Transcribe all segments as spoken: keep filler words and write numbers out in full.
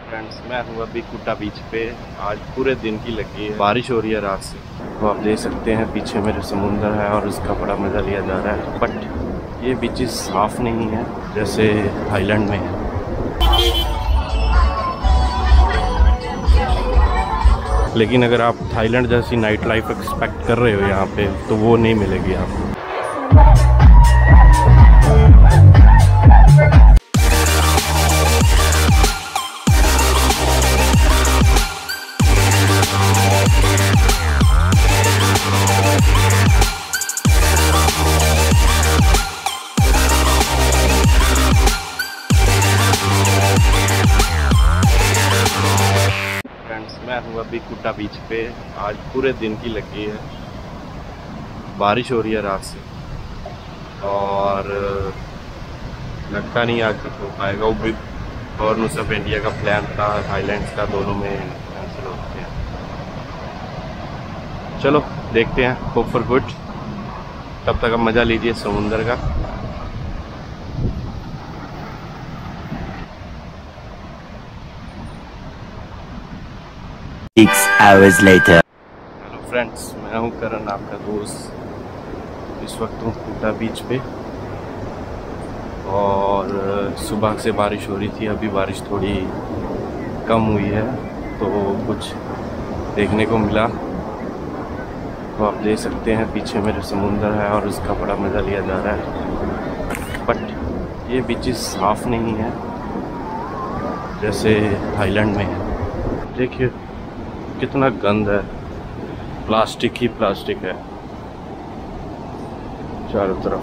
Friends, मैं हूँ अभी कुटा बीच पे। आज पूरे दिन की लगी है, बारिश हो रही है रात से। तो आप देख सकते हैं पीछे मेरे समुंदर है और उसका बड़ा मज़ा लिया जा रहा है। बट ये बीचेस साफ़ नहीं है जैसे थाईलैंड में है। लेकिन अगर आप थाईलैंड जैसी नाइट लाइफ एक्सपेक्ट कर रहे हो यहाँ पे, तो वो नहीं मिलेगी आपको। मैं हूँ अभी कुटा बीच पे। आज पूरे दिन की लगी है, बारिश हो रही है रात से और लगता नहीं आज तक हो पाएगा। वो भी गवर्नमेंट ऑफ इंडिया का प्लान था, थाईलैंड का, दोनों में कैंसिल होते हैं। चलो देखते हैं, होप फॉर गुड। तब तक आप मज़ा लीजिए समुंदर का। Six hours later. Hello friends, मैं हूं करण, आपका दोस्त। इस वक्त हूँ कुटा बीच पे और सुबह से बारिश हो रही थी। अभी बारिश थोड़ी कम हुई है तो कुछ देखने को मिला। तो आप देख सकते हैं पीछे मेरे समुंदर है और उसका बड़ा मज़ा लिया जा रहा है। बट ये बीचेस साफ़ नहीं है जैसे थाईलैंड में है। देखिए कितना गंद है, प्लास्टिक ही प्लास्टिक है चारों तरफ।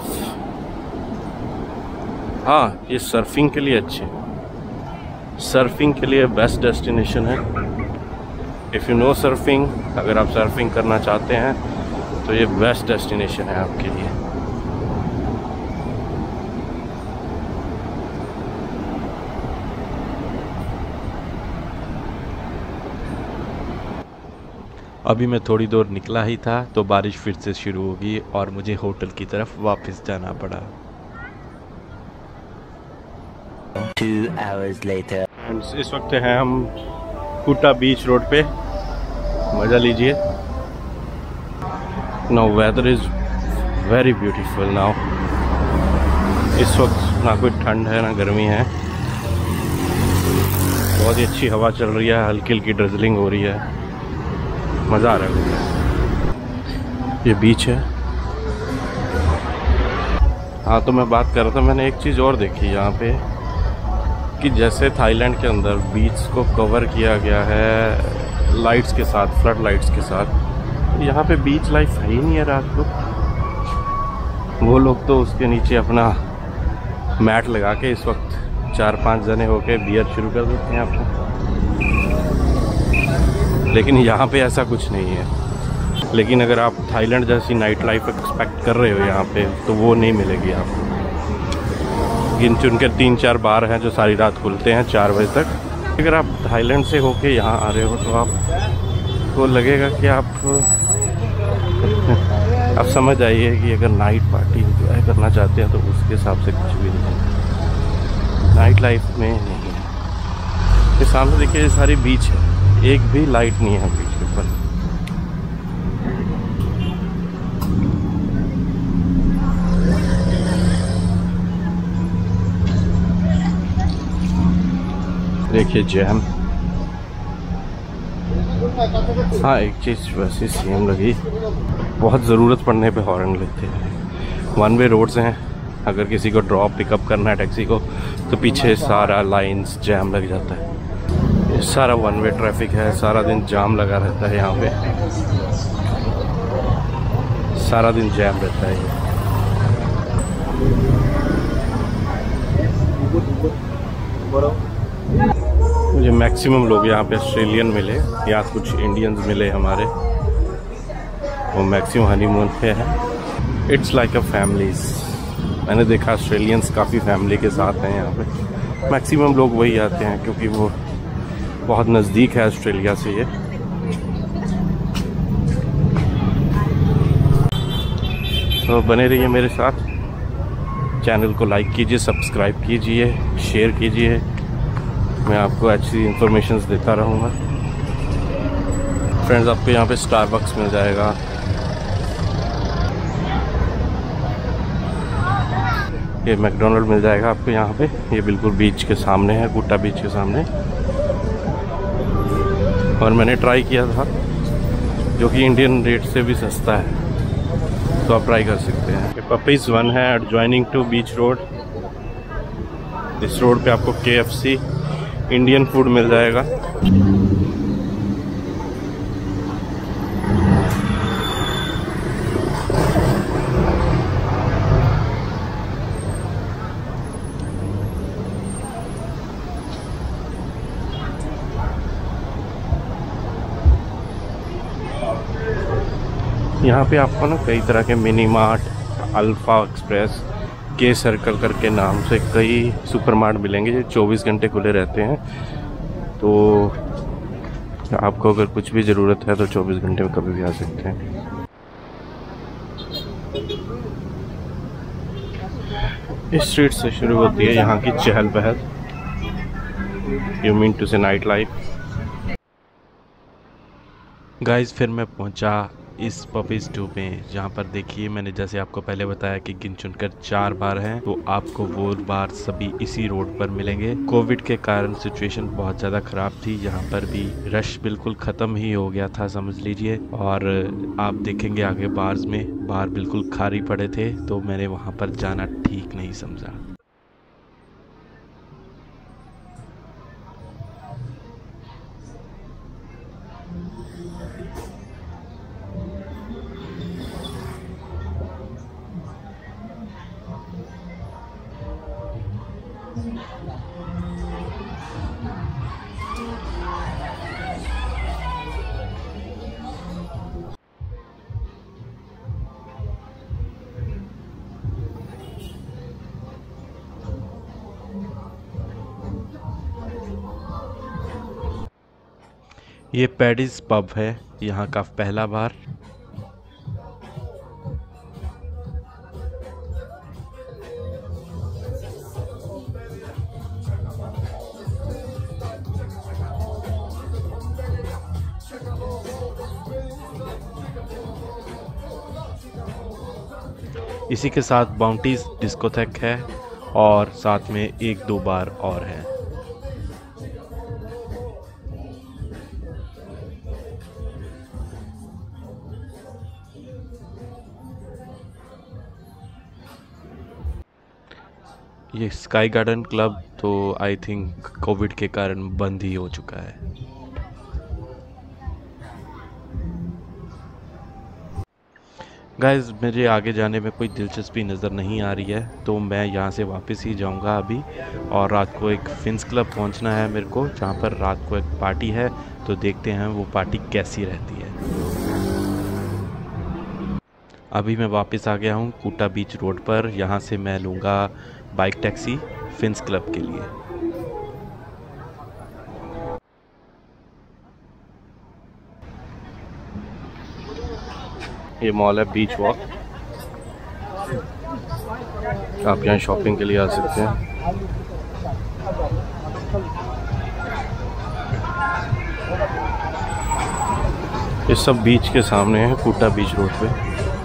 हाँ, ये सर्फिंग के लिए अच्छे, सर्फिंग के लिए बेस्ट डेस्टिनेशन है। इफ़ यू नो सर्फिंग, अगर आप सर्फिंग करना चाहते हैं तो ये बेस्ट डेस्टिनेशन है आपके लिए। अभी मैं थोड़ी दूर निकला ही था तो बारिश फिर से शुरू होगी और मुझे होटल की तरफ वापस जाना पड़ा। Two hours later. इस वक्त हैं हम कुटा बीच रोड पे, मज़ा लीजिए। Now weather is very beautiful now. इस वक्त ना कोई ठंड है ना गर्मी है, बहुत ही अच्छी हवा चल रही है, हल्की हल्की ड्रिजलिंग हो रही है, मज़ा आ रहा है। ये बीच है। हाँ, तो मैं बात कर रहा था, मैंने एक चीज़ और देखी यहाँ पे कि जैसे थाईलैंड के अंदर बीच को कवर किया गया है लाइट्स के साथ, फ्लड लाइट्स के साथ, यहाँ पे बीच लाइफ है ही नहीं है रात को। वो लोग तो उसके नीचे अपना मैट लगा के इस वक्त चार पांच जने होके बियर शुरू कर देते हैं अपना। लेकिन यहाँ पे ऐसा कुछ नहीं है। लेकिन अगर आप थाईलैंड जैसी नाइट लाइफ एक्सपेक्ट कर रहे हो यहाँ पे, तो वो नहीं मिलेगी आपको। गिन चुन के तीन चार बार हैं जो सारी रात खुलते हैं चार बजे तक। अगर आप थाईलैंड से होके यहाँ आ रहे हो तो आपको लगेगा कि आप आप समझ आइए कि अगर नाइट पार्टी एंजॉय करना चाहते हैं तो उसके हिसाब से कुछ भी नहीं, नाइट लाइफ में नहीं है। ये सामने देखिए, ये सारी बीच है, एक भी लाइट नहीं है बीच के ऊपर। देखिए जैम। हाँ, एक चीज़ वैसे सेम लगी, बहुत ज़रूरत पड़ने पे हॉर्न लेते हैं। वन वे रोड्स हैं, अगर किसी को ड्रॉप पिकअप करना है टैक्सी को, तो पीछे सारा लाइंस जैम लग जाता है। ये सारा वन वे ट्रैफिक है, सारा दिन जाम लगा रहता है यहाँ पे, सारा दिन जैम रहता है ये। मुझे मैक्सिमम लोग यहाँ पे ऑस्ट्रेलियन मिले या कुछ इंडियंस मिले हमारे, वो मैक्सिमम हनीमून पे हैं। It's like a families. मैंने देखा ऑस्ट्रेलियंस काफ़ी फैमिली के साथ हैं यहाँ पे। मैक्सिमम लोग वही आते हैं क्योंकि वो बहुत नज़दीक है ऑस्ट्रेलिया से ये। तो बने रहिए मेरे साथ, चैनल को लाइक कीजिए, सब्सक्राइब कीजिए, शेयर कीजिए मैं आपको अच्छी इन्फॉर्मेशन देता रहूँगा। फ्रेंड्स, आपको यहाँ पे स्टारबक्स मिल जाएगा, ये मैकडोनल्ड मिल जाएगा आपको यहाँ पे। ये बिल्कुल बीच के सामने है, कुटा बीच के सामने। और मैंने ट्राई किया था, जो कि इंडियन रेट से भी सस्ता है, तो आप ट्राई कर सकते हैं। ये पपीज वन है एडजॉइनिंग टू बीच रोड। इस रोड पे आपको K F C Indian food मिल जाएगा। यहाँ पे आपको ना कई तरह के mini mart, Alfa Express, K circle करके नाम से कई सुपरमार्ट मिलेंगे जो चौबीस घंटे खुले रहते हैं। तो आपको अगर कुछ भी ज़रूरत है तो चौबीस घंटे में कभी भी आ सकते हैं। इस स्ट्रीट से शुरू होती है यहाँ की चहल पहल। You mean to say night life. Guys, फिर मैं पहुंचा इस पपीज टू में, जहाँ पर देखिए मैंने जैसे आपको पहले बताया कि गिन चुनकर चार बार हैं, तो आपको वो बार सभी इसी रोड पर मिलेंगे। कोविड के कारण सिचुएशन बहुत ज़्यादा ख़राब थी, यहाँ पर भी रश बिल्कुल ख़त्म ही हो गया था समझ लीजिए। और आप देखेंगे आगे बार्स में बार बिल्कुल खाली पड़े थे, तो मैंने वहाँ पर जाना ठीक नहीं समझा। ये पैडिस पब है यहाँ का पहला बार। इसी के साथ बाउंटीज डिस्कोथेक है और साथ में एक दो बार और है। ये स्काई गार्डन क्लब तो आई थिंक कोविड के कारण बंद ही हो चुका है। गाइस, मुझे आगे जाने में कोई दिलचस्पी नज़र नहीं आ रही है, तो मैं यहाँ से वापस ही जाऊँगा अभी। और रात को एक फिंस क्लब पहुँचना है मेरे को, जहाँ पर रात को एक पार्टी है, तो देखते हैं वो पार्टी कैसी रहती है। अभी मैं वापस आ गया हूँ कुटा बीच रोड पर। यहाँ से मैं लूँगा बाइक टैक्सी फिंस क्लब के लिए। ये मॉल है बीच वॉक, आप यहाँ शॉपिंग के लिए आ सकते हैं। ये सब बीच के सामने है, कुटा बीच रोड पे।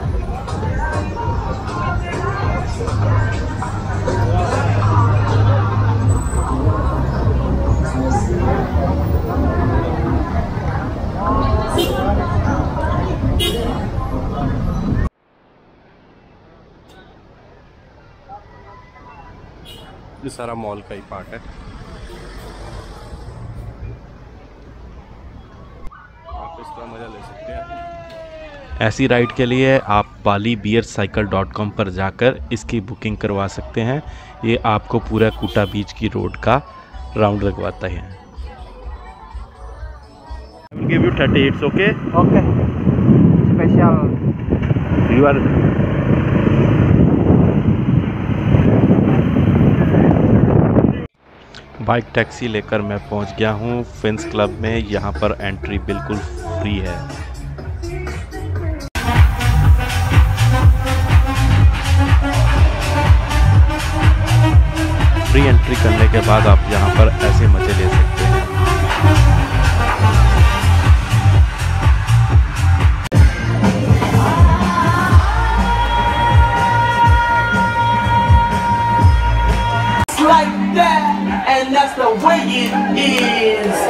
ये सारा मॉल का ही पार्ट है। आप इसका मजा ले सकते हैं। ऐसी राइड के लिए आप Bali beer cycle dot com पर जाकर इसकी बुकिंग करवा सकते हैं। ये आपको पूरा कुटा बीच की रोड का राउंड लगवाता है। I will give you thirty. It's okay? Okay. Special. You are. Bike taxi लेकर मैं पहुंच गया हूं फिंस क्लब में। यहां पर एंट्री बिल्कुल फ्री है। फ्री एंट्री करने के बाद आप यहाँ पर ऐसे मजे ले सकते हैं। Like that, and that's the way it is.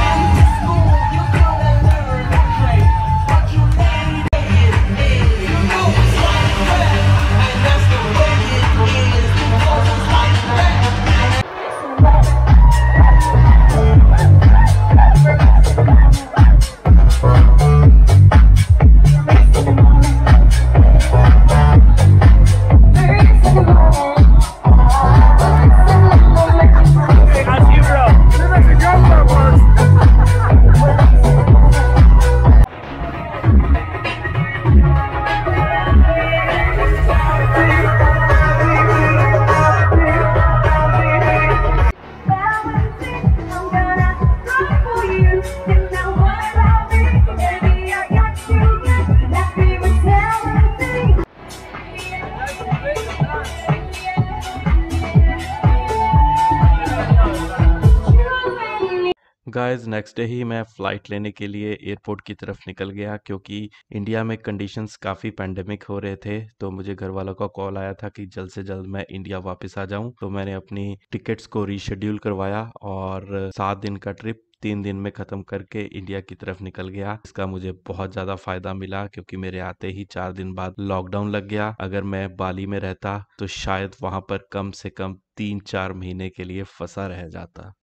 Guys next day ही मैं फ़्लाइट लेने के लिए एयरपोर्ट की तरफ निकल गया, क्योंकि इंडिया में कंडीशंस काफ़ी पैंडेमिक हो रहे थे। तो मुझे घर वालों का कॉल आया था कि जल्द से जल्द मैं इंडिया वापस आ जाऊं। तो मैंने अपनी टिकट्स को रीशेड्यूल करवाया और सात दिन का ट्रिप तीन दिन में ख़त्म करके इंडिया की तरफ निकल गया। इसका मुझे बहुत ज़्यादा फ़ायदा मिला, क्योंकि मेरे आते ही चार दिन बाद लॉकडाउन लग गया। अगर मैं बाली में रहता तो शायद वहाँ पर कम से कम तीन चार महीने के लिए फंसा रह जाता।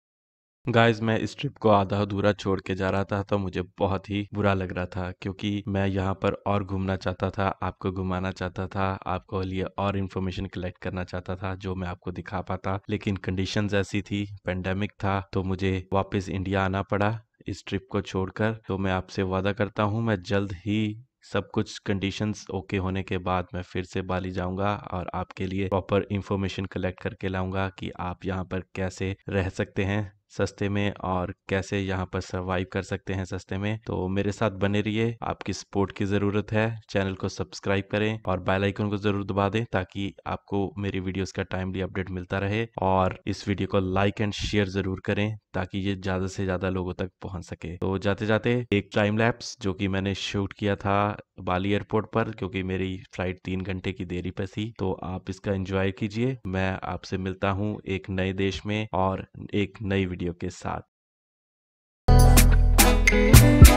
गाइस मैं इस ट्रिप को आधा अधूरा छोड़ के जा रहा था, तो मुझे बहुत ही बुरा लग रहा था, क्योंकि मैं यहाँ पर और घूमना चाहता था, आपको घुमाना चाहता था, आपको लिए और इन्फॉर्मेशन कलेक्ट करना चाहता था जो मैं आपको दिखा पाता। लेकिन कंडीशंस ऐसी थी, पेंडेमिक था, तो मुझे वापस इंडिया आना पड़ा इस ट्रिप को छोड़कर। तो मैं आपसे वादा करता हूँ मैं जल्द ही सब कुछ कंडीशंस ओके होने के बाद मैं फिर से बाली जाऊंगा और आपके लिए प्रॉपर इंफॉर्मेशन कलेक्ट करके लाऊंगा कि आप यहाँ पर कैसे रह सकते हैं सस्ते में और कैसे यहाँ पर सरवाइव कर सकते हैं सस्ते में। तो मेरे साथ बने रहिए, आपकी सपोर्ट की ज़रूरत है। चैनल को सब्सक्राइब करें और बेल आइकन को ज़रूर दबा दें, ताकि आपको मेरी वीडियोस का टाइमली अपडेट मिलता रहे। और इस वीडियो को लाइक एंड शेयर ज़रूर करें, ताकि ये ज़्यादा से ज़्यादा लोगों तक पहुँच सके। तो जाते जाते एक टाइम लैप्स जो कि मैंने शूट किया था बाली एयरपोर्ट पर, क्योंकि मेरी फ्लाइट तीन घंटे की देरी पर थी, तो आप इसका एंजॉय कीजिए। मैं आपसे मिलता हूँ एक नए देश में और एक नई वीडियो के साथ।